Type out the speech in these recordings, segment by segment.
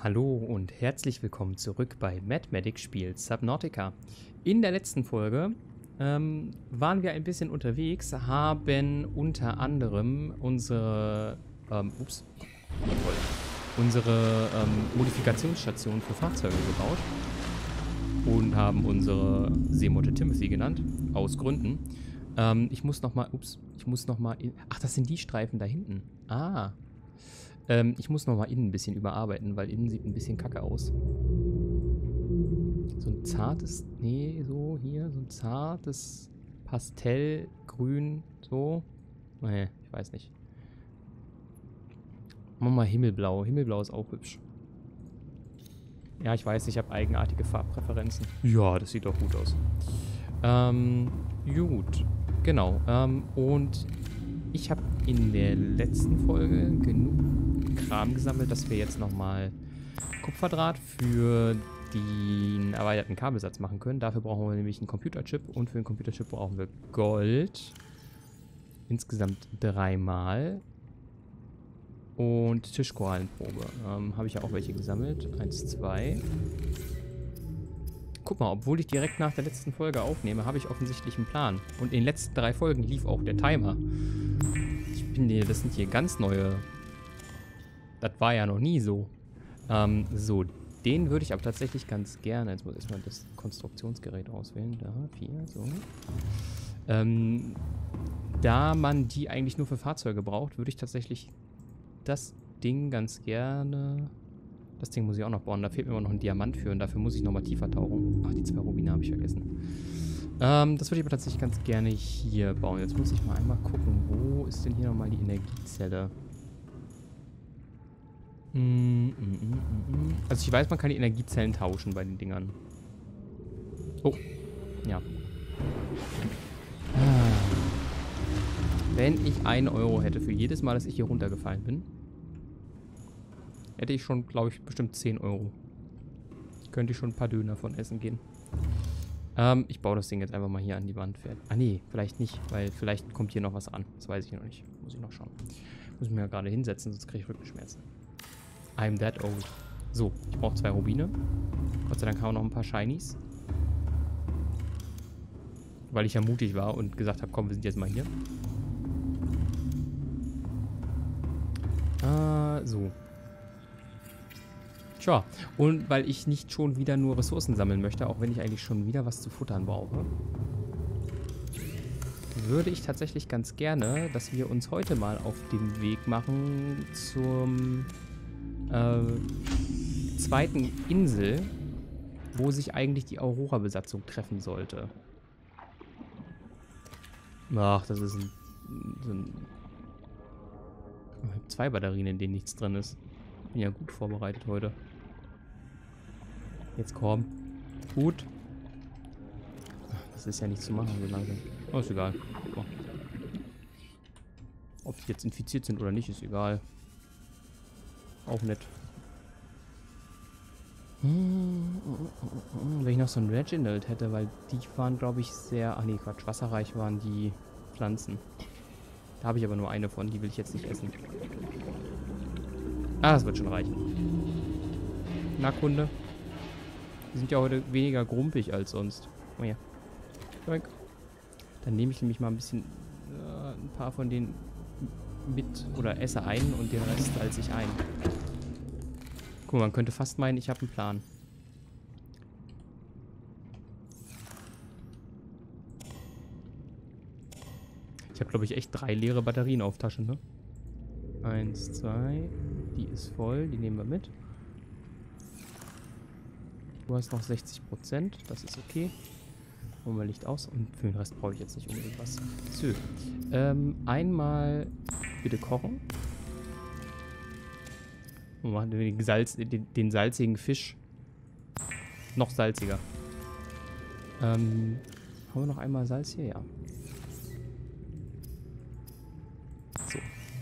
Hallo und herzlich willkommen zurück bei Mathematic spielt Subnautica. In der letzten Folge waren wir ein bisschen unterwegs, haben unter anderem unsere Modifikationsstation für Fahrzeuge gebaut und haben unsere Seemotte Timothy genannt, aus Gründen. Ich muss nochmal, ach, das sind die Streifen da hinten. Ich muss nochmal innen ein bisschen überarbeiten, weil innen sieht ein bisschen kacke aus. So ein zartes, so ein zartes Pastellgrün, so. Nee, ich weiß nicht. Machen wir mal Himmelblau. Himmelblau ist auch hübsch. Ja, ich weiß, ich habe eigenartige Farbpräferenzen. Ja, das sieht doch gut aus. Gut. Genau. Und ich habe in der letzten Folge genug Kram gesammelt, dass wir jetzt nochmal Kupferdraht für den erweiterten Kabelsatz machen können. Dafür brauchen wir nämlich einen Computerchip und für den Computerchip brauchen wir Gold. Insgesamt 3 Mal. Und Tischkorallenprobe. Habe ich ja auch welche gesammelt. 1, 2. Guck mal, obwohl ich direkt nach der letzten Folge aufnehme, habe ich offensichtlich einen Plan. Und in den letzten 3 Folgen lief auch der Timer. Das sind hier ganz neue. Das war ja noch nie so. So, den würde ich aber tatsächlich ganz gerne. Jetzt muss ich erstmal das Konstruktionsgerät auswählen. Da, 4, so. Da man die eigentlich nur für Fahrzeuge braucht, würde ich tatsächlich das Ding ganz gerne. Das Ding muss ich auch noch bauen. Da fehlt mir immer noch ein Diamant für und dafür muss ich nochmal tiefer tauchen. Ach, die 2 Rubine habe ich vergessen. Das würde ich aber tatsächlich ganz gerne hier bauen. Jetzt muss ich mal einmal gucken, wo ist denn hier nochmal die Energiezelle? Also ich weiß, man kann die Energiezellen tauschen bei den Dingern. Oh, ja. Wenn ich 1 Euro hätte für jedes Mal, dass ich hier runtergefallen bin, hätte ich schon, glaube ich, bestimmt 10 Euro. Könnte ich schon ein paar Döner von essen gehen. Ich baue das Ding jetzt einfach mal hier an die Wand. Ah nee, vielleicht nicht, weil vielleicht kommt hier noch was an. Das weiß ich noch nicht. Muss ich noch schauen. Muss ich mir ja gerade hinsetzen, sonst kriege ich Rückenschmerzen. I'm that old. So, ich brauche 2 Rubine. Gott sei Dank haben wir noch ein paar Shinies. Weil ich ja mutig war und gesagt habe, komm, wir sind jetzt mal hier. So. Tja, und weil ich nicht schon wieder nur Ressourcen sammeln möchte, auch wenn ich eigentlich schon wieder was zu futtern brauche, würde ich tatsächlich ganz gerne, dass wir uns heute mal auf den Weg machen zum zweiten Insel, wo sich eigentlich die Aurora-Besatzung treffen sollte. Ach, das ist so ein... Ich habe 2 Batterien, in denen nichts drin ist. Bin ja gut vorbereitet heute. Jetzt komm. Gut. Das ist ja nicht zu machen, so langsam. Oh, ist egal. Oh. Ob die jetzt infiziert sind oder nicht, ist egal. Auch nett. Wenn ich noch so ein Reginald hätte, weil die waren, glaube ich, sehr... Ach nee, Quatsch. Wasserreich waren die Pflanzen. Da habe ich aber nur eine von, die will ich jetzt nicht essen. Ah, das wird schon reichen. Na, Kunde. Die sind ja heute weniger grumpig als sonst. Oh ja. Dann nehme ich nämlich mal ein bisschen ein paar von denen mit oder esse ein und den Rest salze ich ein. Guck mal, man könnte fast meinen, ich habe einen Plan. Ich habe, glaube ich, echt 3 leere Batterien auf Tasche, ne? 1, 2. Die ist voll, die nehmen wir mit. Du hast noch 60%, das ist okay. Holen wir Licht aus und für den Rest brauche ich jetzt nicht unbedingt was. So. Einmal bitte kochen. Und machen wir den salzigen Fisch noch salziger. Haben wir noch einmal Salz hier? Ja. So.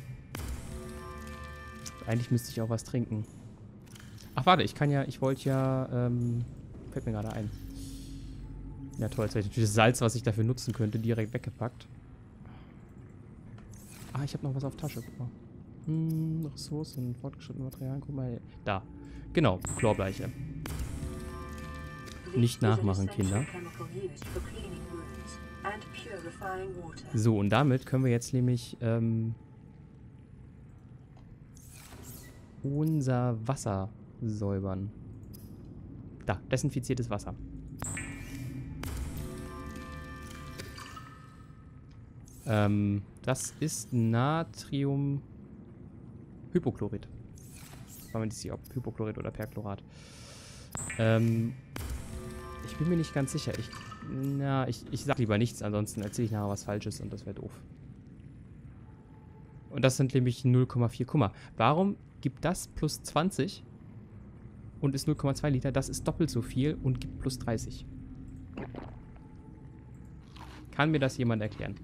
Eigentlich müsste ich auch was trinken. Ach, warte, ich wollte ja, fällt mir gerade ein. Ja, toll, jetzt habe ich natürlich das Salz, was ich dafür nutzen könnte, direkt weggepackt. Ah, ich habe noch was auf Tasche, guck mal. Ressourcen, fortgeschrittene Materialien, guck mal. Da. Genau, Chlorbleiche. Nicht nachmachen, Kinder. So, und damit können wir jetzt nämlich unser Wasser säubern. Da, desinfiziertes Wasser. Das ist Natriumhypochlorid. War mir nicht sicher, ob Hypochlorid oder Perchlorat. Ich bin mir nicht ganz sicher. Ich sag lieber nichts, ansonsten erzähle ich nachher was Falsches und das wäre doof. Und das sind nämlich 0,4. Guck mal, warum gibt das plus 20 und ist 0,2 Liter? Das ist doppelt so viel und gibt plus 30. Kann mir das jemand erklären?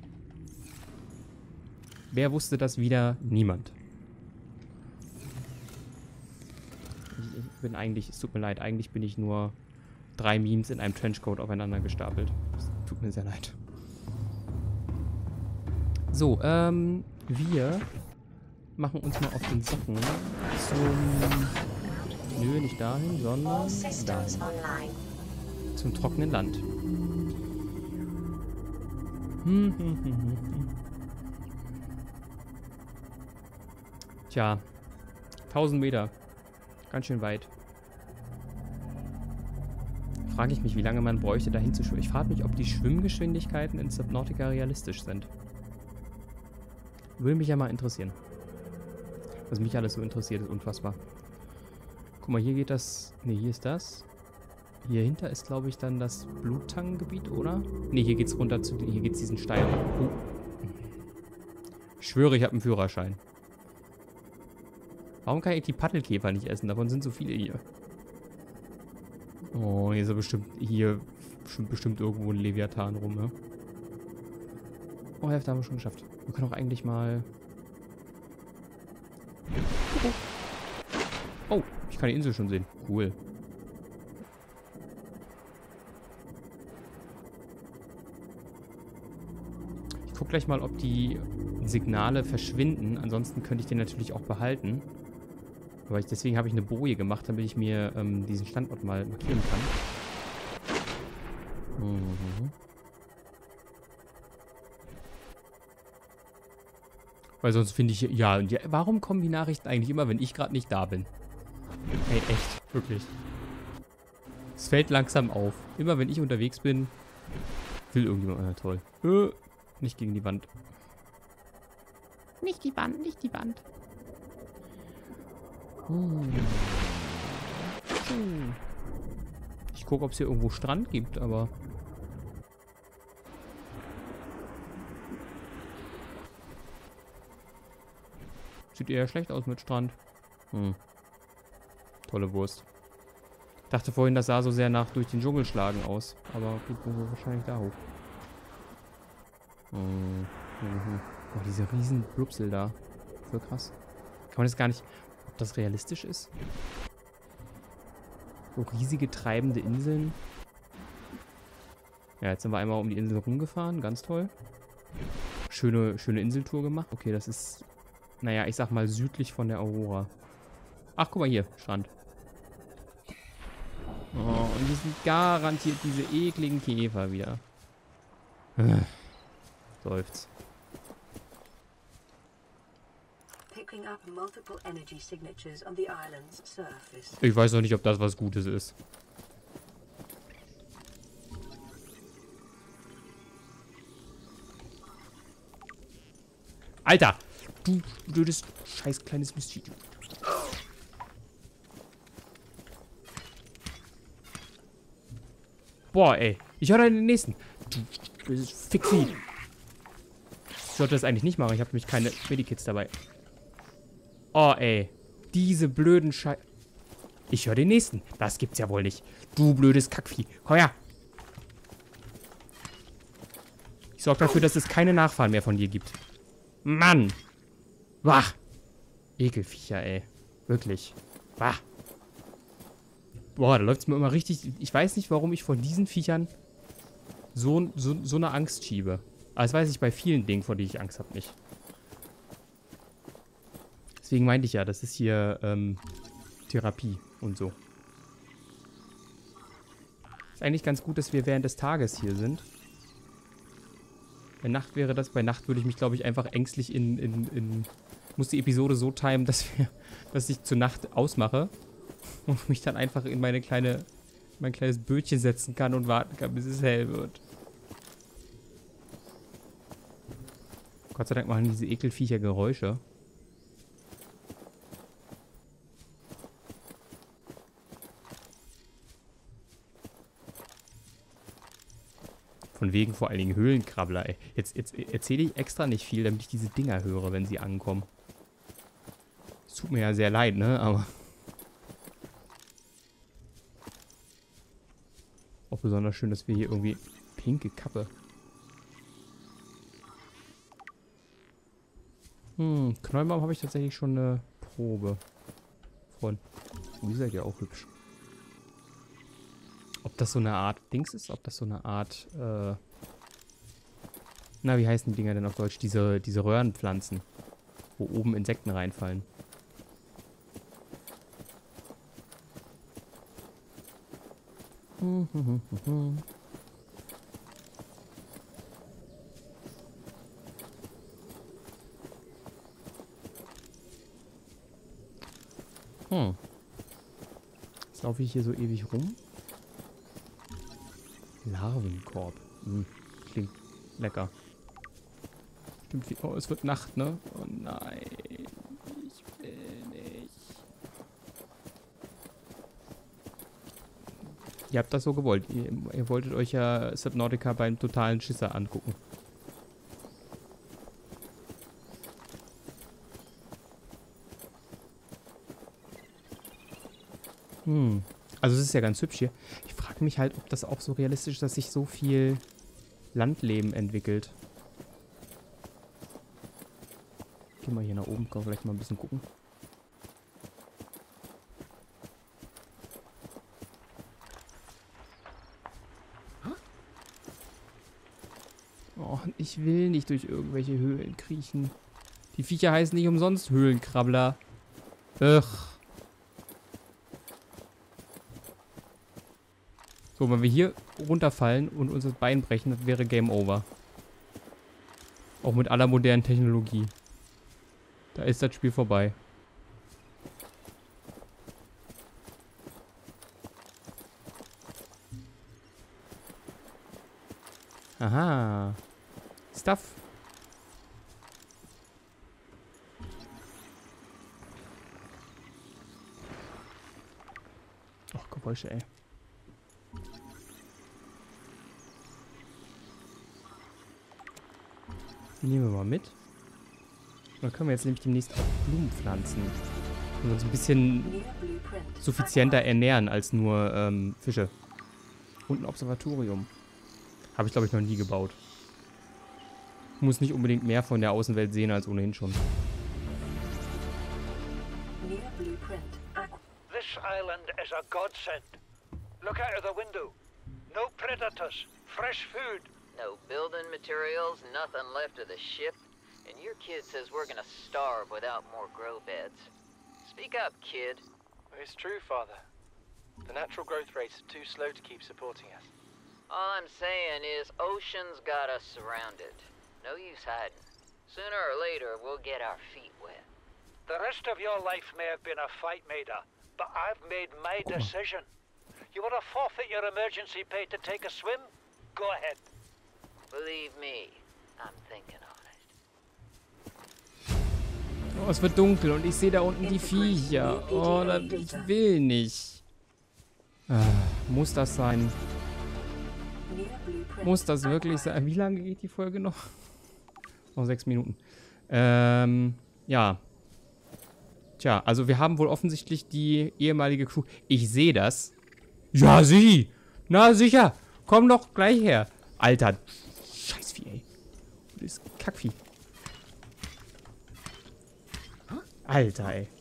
Wer wusste das wieder? Niemand. Ich bin eigentlich, es tut mir leid, eigentlich bin ich nur 3 Memes in einem Trenchcoat aufeinander gestapelt. Das tut mir sehr leid. So, wir machen uns mal auf den Socken zum... Nö, nicht dahin, sondern dahin. Zum trockenen Land. Tja, 1000 Meter. Ganz schön weit. Frage ich mich, wie lange man bräuchte, dahin zu schwimmen. Ich frage mich, ob die Schwimmgeschwindigkeiten in Subnautica realistisch sind. Würde mich ja mal interessieren. Was mich alles so interessiert, ist unfassbar. Guck mal, hier geht das... Ne, hier ist das. Hier hinter ist, glaube ich, dann das Bluttangengebiet, oder? Ne, hier geht's runter zu... Hier geht's diesen Steil. Ich schwöre, ich habe einen Führerschein. Warum kann ich die Paddelkäfer nicht essen? Davon sind so viele hier. Oh, hier ist ja bestimmt irgendwo ein Leviathan rum, ne? Oh, Hälfte haben wir schon geschafft. Wir können auch eigentlich mal... Oh, ich kann die Insel schon sehen. Cool. Ich guck gleich mal, ob die Signale verschwinden. Ansonsten könnte ich den natürlich auch behalten. Aber deswegen habe ich eine Boje gemacht, damit ich mir diesen Standort mal markieren kann. Weil sonst finde ich... Ja, warum kommen die Nachrichten eigentlich immer, wenn ich gerade nicht da bin? Ey, echt. Wirklich. Es fällt langsam auf. Immer wenn ich unterwegs bin, will irgendjemand... toll. Nicht gegen die Wand. Nicht die Wand, nicht die Wand. Ich gucke, ob es hier irgendwo Strand gibt, aber... Sieht eher schlecht aus mit Strand. Tolle Wurst. Dachte vorhin, das sah so sehr nach durch den Dschungel schlagen aus. Aber gut, wahrscheinlich da hoch. Oh, diese riesen Blubsel da. Voll krass. Kann man das gar nicht... Ob das realistisch ist? So riesige treibende Inseln. Ja, jetzt sind wir einmal um die Insel rumgefahren. Ganz toll. Schöne Inseltour gemacht. Okay, das ist... Naja, ich sag mal südlich von der Aurora. Ach, guck mal hier. Strand. Oh, und die sind garantiert diese ekligen Käfer wieder. Seufzt. Ich weiß noch nicht, ob das was Gutes ist. Alter! Du blödes, scheiß kleines Mistvieh. Boah, ey. Ich höre den nächsten. Du blödes Fickvieh. Ich sollte das eigentlich nicht machen. Ich habe nämlich keine Medikits dabei. Oh, ey. Diese blöden Ich höre den nächsten. Das gibt's ja wohl nicht. Du blödes Kackvieh. Komm her. Ich sorge dafür, dass es keine Nachfahren mehr von dir gibt. Mann. Wah. Ekelviecher, ey. Wirklich. Wah. Boah, da läuft es mir immer richtig... Ich weiß nicht, warum ich vor diesen Viechern so eine Angst schiebe. Aber das weiß ich bei vielen Dingen, vor denen ich Angst habe, nicht. Deswegen meinte ich ja, das ist hier Therapie und so. Ist eigentlich ganz gut, dass wir während des Tages hier sind. Bei Nacht wäre das. Bei Nacht würde ich mich, glaube ich, einfach ängstlich muss die Episode so timen, dass ich zur Nacht ausmache und mich dann einfach in mein kleines Bötchen setzen kann und warten kann, bis es hell wird. Gott sei Dank machen diese Ekelviecher Geräusche. Von wegen vor allen Dingen Höhlenkrabbler, ey. Jetzt erzähle ich extra nicht viel, damit ich diese Dinger höre, wenn sie ankommen. Es tut mir ja sehr leid, ne? Aber auch besonders schön, dass wir hier irgendwie pinke Kappe. Knollbaum habe ich tatsächlich schon eine Probe von. Die seid ja auch hübsch. Ob das so eine Art Dings ist? Ob das so eine Art, na, wie heißen die Dinger denn auf Deutsch? Diese Röhrenpflanzen, wo oben Insekten reinfallen. Jetzt laufe ich hier so ewig rum. Larvenkorb. Klingt lecker. Stimmt, oh, es wird Nacht, ne? Oh nein. Ich will nicht. Ihr habt das so gewollt. Ihr wolltet euch ja Subnautica beim totalen Schisser angucken. Also es ist ja ganz hübsch hier. Ich frage mich halt, ob das auch so realistisch ist, dass sich so viel Landleben entwickelt. Geh mal hier nach oben, kann vielleicht mal ein bisschen gucken. Oh, ich will nicht durch irgendwelche Höhlen kriechen. Die Viecher heißen nicht umsonst Höhlenkrabbler. Ugh. So, wenn wir hier runterfallen und uns das Bein brechen, das wäre Game Over. Auch mit aller modernen Technologie. Da ist das Spiel vorbei. Aha. Stuff. Ach, Geräusche, ey. Die nehmen wir mal mit. Dann können wir jetzt nämlich demnächst auch Blumen pflanzen. Und uns ein bisschen suffizienter ernähren als nur Fische. Und ein Observatorium. Habe ich, glaube ich, noch nie gebaut. Muss nicht unbedingt mehr von der Außenwelt sehen als ohnehin schon. This island is a godsend. Look out of the window. No predators. Fresh food. No building materials, nothing left of the ship, and your kid says we're gonna starve without more grow beds. Speak up, kid. It's true, Father. The natural growth rates are too slow to keep supporting us. All I'm saying is ocean's got us surrounded. No use hiding. Sooner or later, we'll get our feet wet. The rest of your life may have been a fight, Maida, but I've made my decision. You want to forfeit your emergency pay to take a swim? Go ahead. Believe me, I'm thinking on it. Oh, es wird dunkel und ich sehe da unten die Viecher. Oh, ich will nicht. Muss das sein? Muss das wirklich sein? Wie lange geht die Folge noch? Noch 6 Minuten. Ja. Tja, also wir haben wohl offensichtlich die ehemalige Crew. Ich sehe das. Ja, sie! Na sicher! Komm doch gleich her! Alter. Scheißvieh, ey. Das ist Kackvieh. Alter, ey.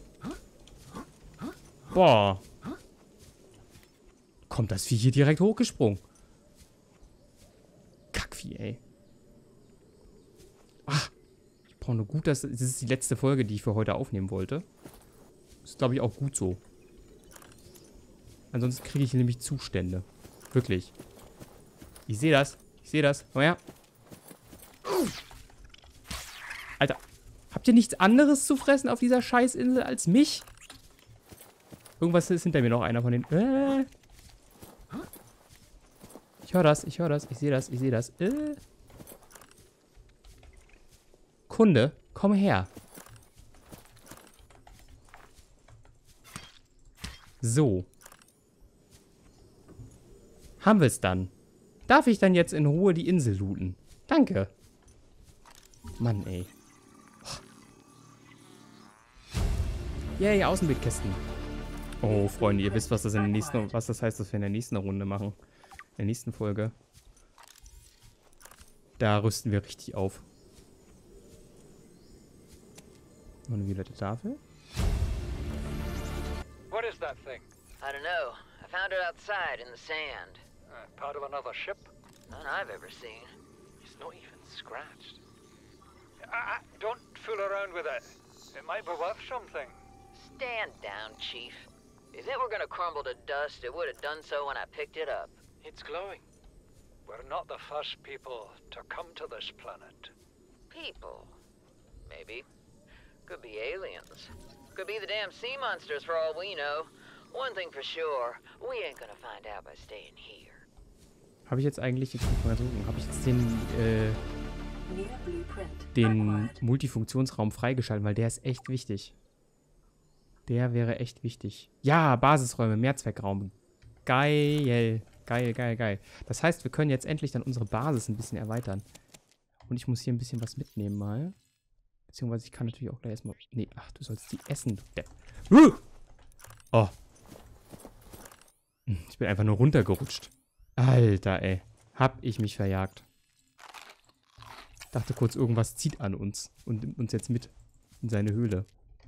Boah. Kommt das Vieh hier direkt hochgesprungen. Kackvieh, ey. Ach. auch nur gut, das ist die letzte Folge, die ich für heute aufnehmen wollte. Ist, glaube ich, auch gut so. Ansonsten kriege ich hier nämlich Zustände. Wirklich. Ich sehe das. Ich sehe das. Komm her. Alter. Habt ihr nichts anderes zu fressen auf dieser Scheißinsel als mich? Irgendwas ist hinter mir noch, einer von den... Ich höre das. Ich höre das. Ich sehe das. Ich sehe das. Kunde, komm her. So. Haben wir es dann. Darf ich dann jetzt in Ruhe die Insel looten? Danke. Mann, ey. Yay, Außenbildkästen. Oh, Freunde, ihr wisst, was das heißt, was wir in der nächsten Runde machen. In der nächsten Folge. Da rüsten wir richtig auf. Und eine violette Tafel. What is that thing? I don't know. I found it outside in the sand. Part of another ship? None I've ever seen. It's not even scratched. Don't fool around with it. It might be worth something. Stand down, Chief. If it were gonna crumble to dust, it would have done so when I picked it up. It's glowing. We're not the first people to come to this planet. People. Maybe. Could be aliens. Could be the damn sea monsters for all we know. One thing for sure, we ain't gonna find out by staying here. Habe ich jetzt eigentlich, habe ich jetzt den Multifunktionsraum freigeschaltet, weil der ist echt wichtig. Der wäre echt wichtig. Ja, Basisräume, Mehrzweckraum. Geil. Geil, geil, geil. Das heißt, wir können jetzt endlich dann unsere Basis ein bisschen erweitern. Und ich muss hier ein bisschen was mitnehmen mal. Beziehungsweise ich kann natürlich auch gleich erstmal... Nee, ach, du sollst die essen, du Depp. Oh. Ich bin einfach nur runtergerutscht. Alter, ey. Hab ich mich verjagt. Dachte kurz, irgendwas zieht an uns und nimmt uns jetzt mit in seine Höhle.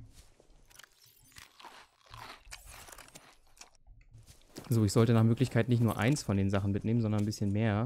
So, ich sollte nach Möglichkeit nicht nur eins von den Sachen mitnehmen, sondern ein bisschen mehr.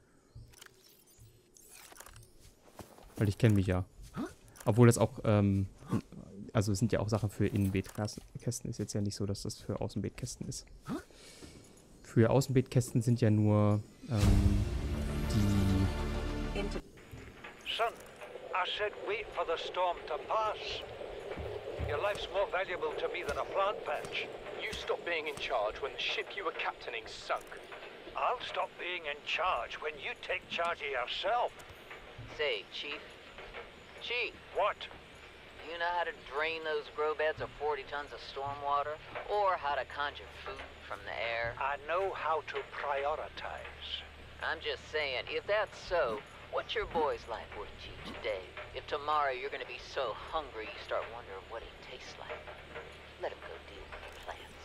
Weil ich kenne mich ja. Obwohl das auch, also es sind ja auch Sachen für Innenbeetkästen. Ist jetzt ja nicht so, dass das für Außenbeetkästen ist. Für Außenbeetkästen sind ja nur, die... Son, I said wait for the storm to pass. Your life's more valuable to me than a plant patch. You stopped being in charge when the ship you were captaining sunk. I'll stop being in charge when you take charge of yourself. Say, Chief. Chief, What? do you know how to drain those grow beds of 40 tons of stormwater? Or how to conjure food from the air? I know how to prioritize. I'm just saying, if that's so, what's your boy's life worth to you today? If tomorrow you're gonna be so hungry you start wondering what he tastes like, let him go deal with the plants.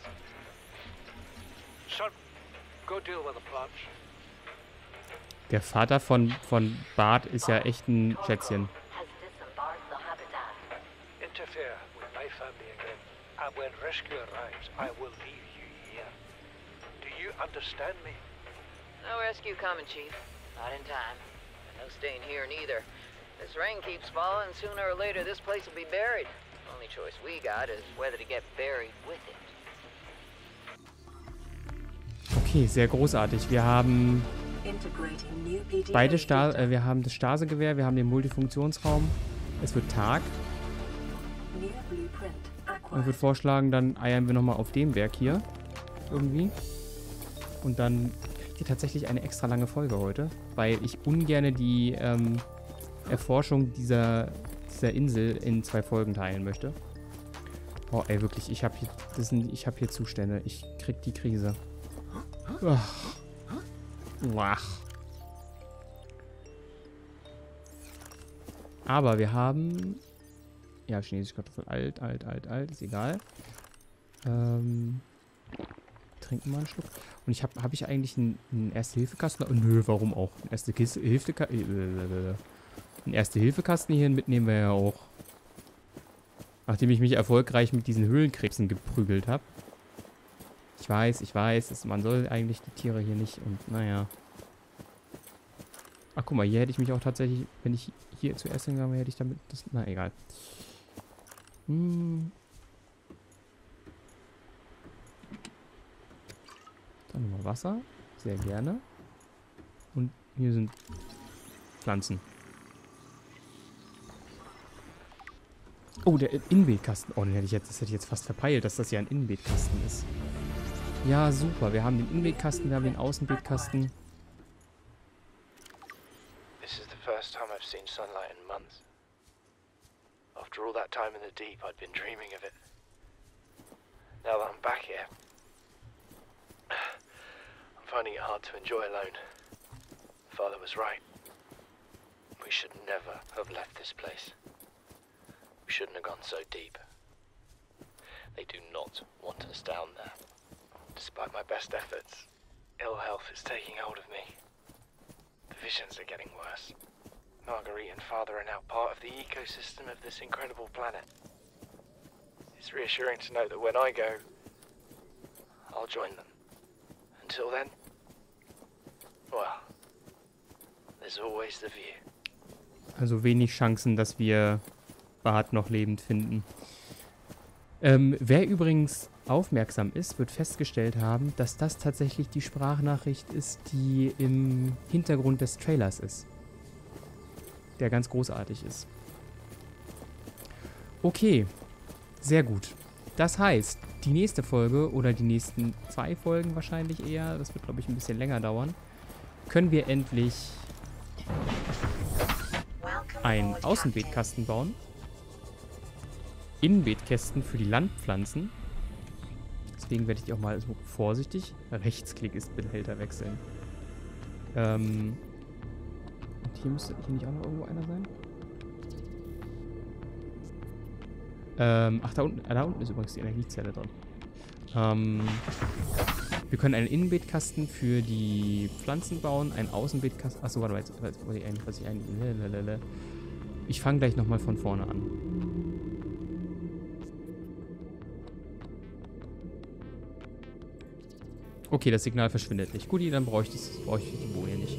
Son, go deal with the plants. Der Vater von Bart ist ja echt ein Schätzchen. Interfere with my family again, and when rescue arrives, I will leave you here. Do you understand me? No rescue coming, Chief. Not in time. And no staying here neither. This rain keeps falling, sooner or later this place will be buried. Only choice we got is whether to get buried with it. Okay, sehr großartig. Wir haben beide wir haben das Stasegewehr, wir haben den Multifunktionsraum. Es wird Tag. Und ich würde vorschlagen, dann eiern wir nochmal auf dem Berg hier. Irgendwie. Und dann kriegt ihr tatsächlich eine extra lange Folge heute. Weil ich ungerne die Erforschung dieser Insel in 2 Folgen teilen möchte. Oh, ey, wirklich. Ich habe hier Zustände. Ich krieg die Krise. Ach. Aber wir haben... Ja, chinesische Kartoffel. Alt. Ist egal. Trinken wir mal einen Schluck. Und hab ich eigentlich einen Erste-Hilfe-Kasten? Oh, nö, warum auch? Einen Erste-Hilfe-Kasten hier mitnehmen wir ja auch. Nachdem ich mich erfolgreich mit diesen Höhlenkrebsen geprügelt habe. Ich weiß, man soll eigentlich die Tiere hier nicht und naja. Ach, guck mal, hier hätte ich mich auch tatsächlich, wenn ich hier zuerst hingegangen wäre, hätte ich damit das... Na, egal. Dann nochmal Wasser. Sehr gerne. Und hier sind Pflanzen. Oh, der Innenbeetkasten. Oh, das hätte ich jetzt fast verpeilt, dass das ja ein Innenbeetkasten ist. Ja, super. Wir haben den Innenbeetkasten, wir haben den Außenbeetkasten. This is the first time I've seen sunlight in months. After all that time in the deep, I'd been dreaming of it. Now that I'm back here, I'm finding it hard to enjoy alone. Father was right. We should never have left this place. We shouldn't have gone so deep. They do not want us down there. Despite my best efforts, ill health is taking hold of me. The visions are getting worse. Marguerite and Father are now part of the ecosystem of this incredible planet. It's reassuring to know that when I go, I'll join them. Until then, well, there's always the view. Also wenig Chancen, dass wir Bart noch lebend finden. Wer übrigens aufmerksam ist, wird festgestellt haben, dass das tatsächlich die Sprachnachricht ist, die im Hintergrund des Trailers ist. Der ganz großartig ist. Okay, sehr gut. Das heißt, die nächste Folge oder die nächsten 2 Folgen wahrscheinlich eher, das wird glaube ich ein bisschen länger dauern, können wir endlich einen Außenbeetkasten bauen. Innenbeetkästen für die Landpflanzen. Deswegen werde ich auch mal so vorsichtig. Rechtsklick ist Behälter wechseln. Und hier müsste hier nicht auch noch irgendwo einer sein? Ach, da unten ist übrigens die Energiezelle drin. Wir können einen Innenbeetkasten für die Pflanzen bauen, einen Außenbeetkasten. Achso, warte mal, jetzt ich fange gleich nochmal von vorne an. Okay, das Signal verschwindet nicht. Gut, dann bräuchte ich die Boje nicht.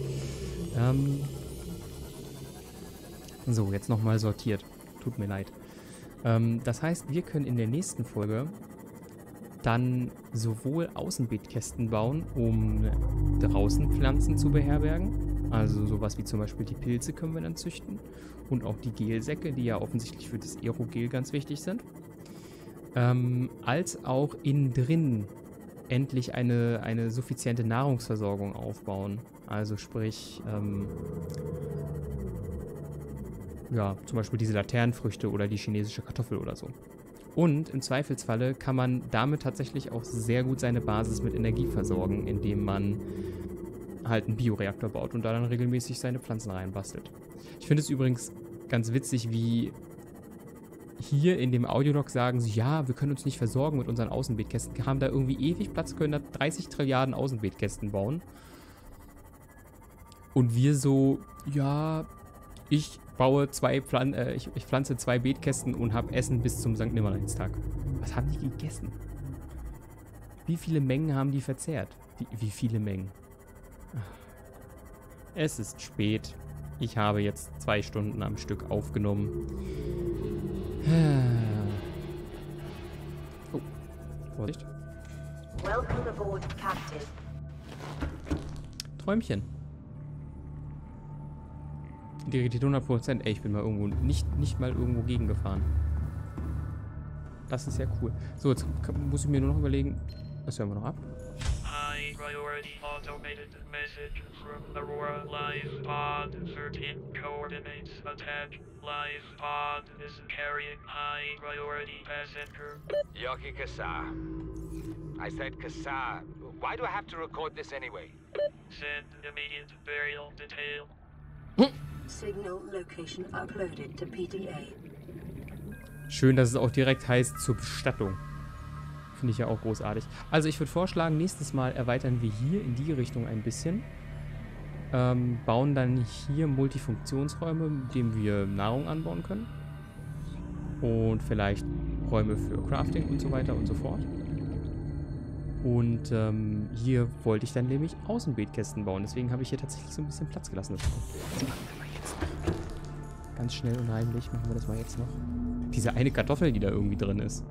So, jetzt nochmal sortiert. Tut mir leid. Das heißt, wir können in der nächsten Folge dann sowohl Außenbeetkästen bauen, um draußen Pflanzen zu beherbergen. Also sowas wie zum Beispiel die Pilze können wir dann züchten. Und auch die Gelsäcke, die ja offensichtlich für das Aerogel ganz wichtig sind. Als auch innen drin endlich eine suffiziente Nahrungsversorgung aufbauen. Also sprich, ja, zum Beispiel diese Laternenfrüchte oder die chinesische Kartoffel oder so. Und im Zweifelsfalle kann man damit tatsächlich auch sehr gut seine Basis mit Energie versorgen, indem man halt einen Bioreaktor baut und da dann regelmäßig seine Pflanzen reinbastelt. Ich finde es übrigens ganz witzig, wie hier in dem Audiolog sagen sie, ja, wir können uns nicht versorgen mit unseren Außenbeetkästen. Wir haben da irgendwie ewig Platz, können da 30 Trilliarden Außenbeetkästen bauen. Und wir so, ja, ich pflanze 2 Beetkästen und habe Essen bis zum St. Nimmerleinstag. Was haben die gegessen? Wie viele Mengen haben die verzehrt? Wie viele Mengen? Es ist spät. Ich habe jetzt 2 Stunden am Stück aufgenommen. Oh, Vorsicht. Welcome aboard, Captain. Träumchen. Integrität 100%. Ey, ich bin mal irgendwo nicht mal irgendwo gegengefahren. Das ist ja cool. So, jetzt muss ich mir nur noch überlegen. Was hören wir noch ab? High priority automated message from Aurora Live Pod 13 coordinates attached. Live Pod is carrying high priority passenger. Yoki Kassar. I said Kassar. Why do I have to record this anyway? Send immediate burial detail. Signal location uploaded to PDA. Schön, dass es auch direkt heißt zur Bestattung. Finde ich ja auch großartig. Also ich würde vorschlagen, nächstes Mal erweitern wir hier in die Richtung ein bisschen. Bauen dann hier Multifunktionsräume, mit denen wir Nahrung anbauen können. Und vielleicht Räume für Crafting und so weiter und so fort. Und hier wollte ich dann nämlich Außenbeetkästen bauen. Deswegen habe ich hier tatsächlich so ein bisschen Platz gelassen. Das machen wir mal jetzt noch. Ganz schnell und heimlich machen wir das mal jetzt noch. Diese eine Kartoffel, die da irgendwie drin ist.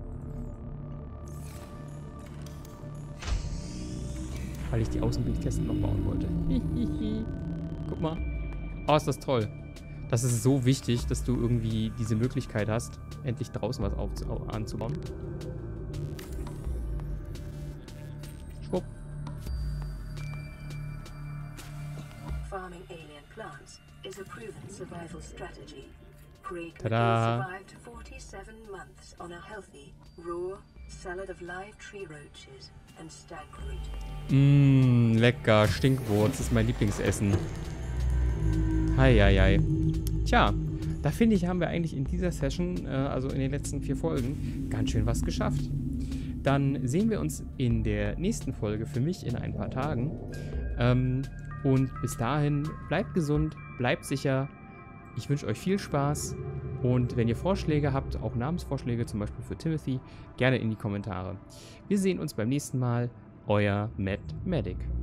Weil ich die Außenbeetkästen noch bauen wollte. Guck mal. Oh, ist das toll. Das ist so wichtig, dass du irgendwie diese Möglichkeit hast, endlich draußen was anzubauen. Schwupp. Farming alien plants is a proven survival strategy. Tada! Survived 47 months on a healthy, raw salad of live tree roaches and stagfruit. Mmm, lecker. Stinkwurz. Das ist mein Lieblingsessen. Heieiei. Tja, da finde ich, haben wir eigentlich in dieser Session, also in den letzten 4 Folgen, ganz schön was geschafft. Dann sehen wir uns in der nächsten Folge, für mich in ein paar Tagen. Und bis dahin, bleibt gesund, bleibt sicher. Ich wünsche euch viel Spaß. Und wenn ihr Vorschläge habt, auch Namensvorschläge, zum Beispiel für Timothy, gerne in die Kommentare. Wir sehen uns beim nächsten Mal. Euer Matt Medic.